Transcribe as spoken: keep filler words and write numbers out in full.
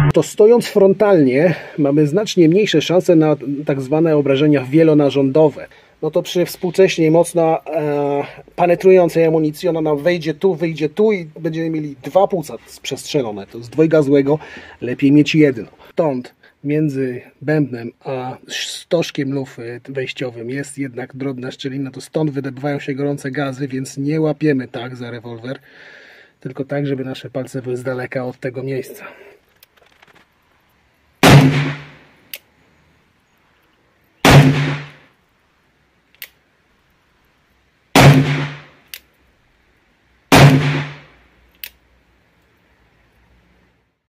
to stojąc frontalnie mamy znacznie mniejsze szanse na tak zwane obrażenia wielonarządowe. No to przy współcześnie mocno e, penetrującej amunicji ona nam wejdzie tu, wyjdzie tu i będziemy mieli dwa płuca przestrzelone. To z dwojga złego lepiej mieć jedno. Stąd między bębnem a stożkiem lufy wejściowym jest jednak drobna szczelina, to stąd wydobywają się gorące gazy, więc nie łapiemy tak za rewolwer, tylko tak, żeby nasze palce były z daleka od tego miejsca.